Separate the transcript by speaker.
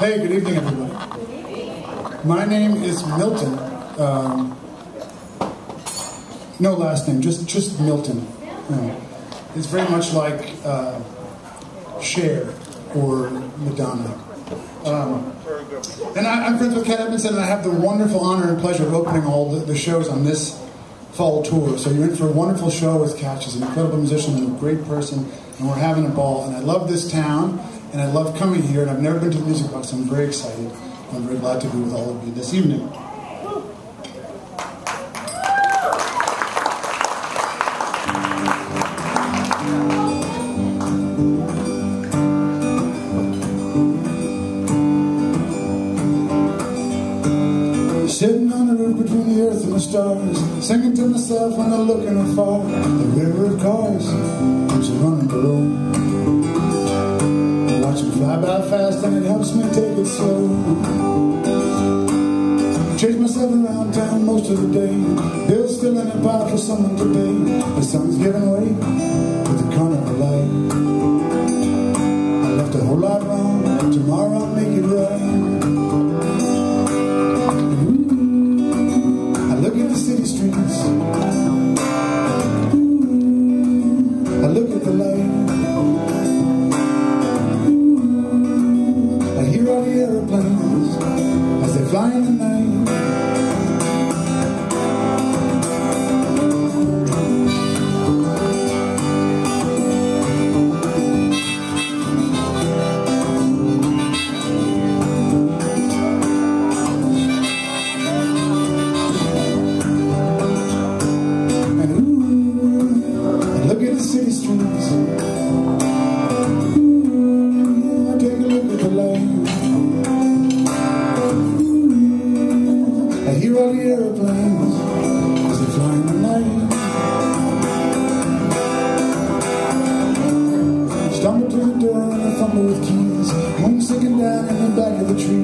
Speaker 1: Hey, good evening, everybody. My name is Milton. No last name, just Milton. It's very much like Cher or Madonna. And I'm friends with Kat Edmonson, and I have the wonderful honor and pleasure of opening all the shows on this fall tour. So you're in for a wonderful show with Kat. She's an incredible musician and a great person, and we're having a ball. And I love this town, and I love coming here, and I've never been to the Music Box, so I'm very excited. I'm very glad to be with all of you this evening. Sitting on the roof between the earth and the stars, singing to myself when I look in afar. The river of cars keeps running below. I watch it fly by fast and it helps me take it slow. Chase myself around town most of the day, bills still in a pile for someone to pay. The sun's giving way with the corner of the light. I left a whole lot wrong, tomorrow I'll make it right. Look at the city streets. I look at the light. I hear all the airplanes as they fly in the night. City streets. Ooh, take a look at the light. Ooh, I hear all the airplanes as they fly in the night. Stumble to the door and I fumble with keys. Moon sinking down in the back of the tree.